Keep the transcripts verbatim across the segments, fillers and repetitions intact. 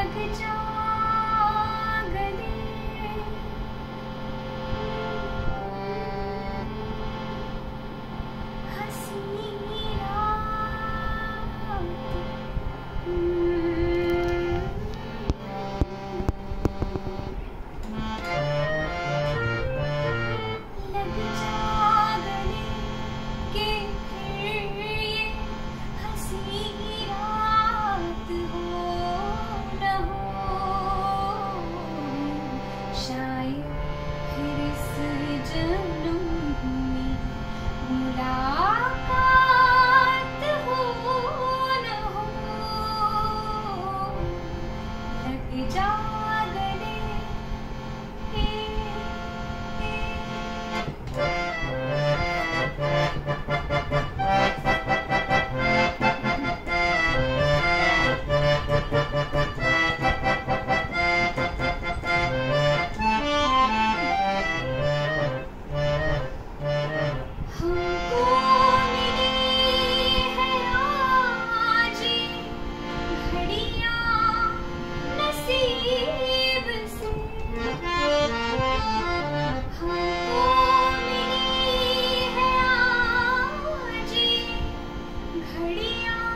जा गले, हंसी रात, लग जा गले के फिर ये हंसी रात हो न हो, शायद फिर इस जन्म में मुलाकात हो न हो। लग जा गले ए, ए, हमको मिली है आज ये घड़ियां नसीब से, हमको मिली है आज ये घड़ियां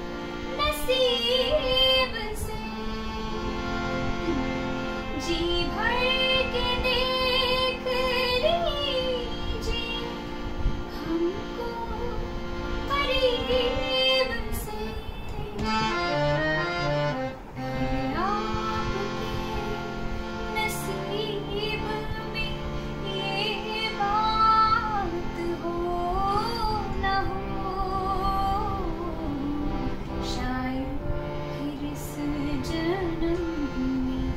नसीब से। जी भर के देख लीजिए हमको करीब से, आपके नसीब में ये बात हो न हो, शायद फिर इस जन्म में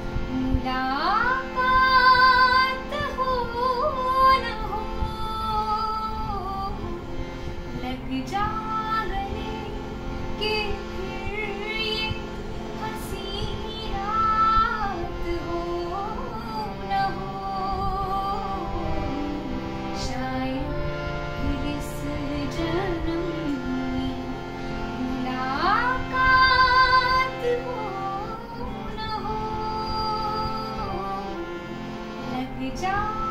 मुलाकात हो न हो। लग जा गले के फिर ये हंसी रात हो न हो, शायद फिर इस जन्म में मुलाकात हो न हो। लग जा